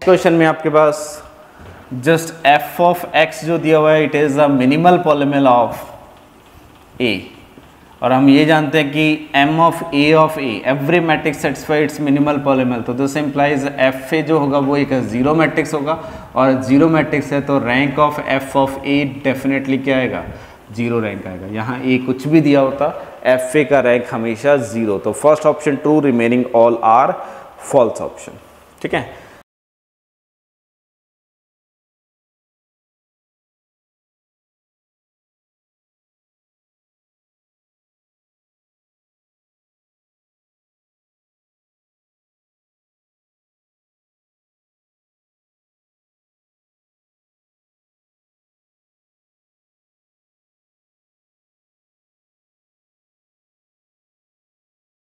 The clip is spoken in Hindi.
क्वेश्चन में आपके पास जस्ट f ऑफ x जो दिया हुआ है, it is a minimal polynomial of a, और हम ये जानते हैं कि m of a every matrix satisfy its minimal polynomial, तो दिस इंप्लाइज एफ ए जो होगा वो एक जीरो मैट्रिक्स होगा, और जीरो मैट्रिक्स है तो rank of f of a definitely क्या आएगा, जीरो रैंक आएगा। यहाँ a कुछ भी दिया होता, एफ ए का रैंक हमेशा जीरो, तो first option true, remaining all are false option. ठीक है।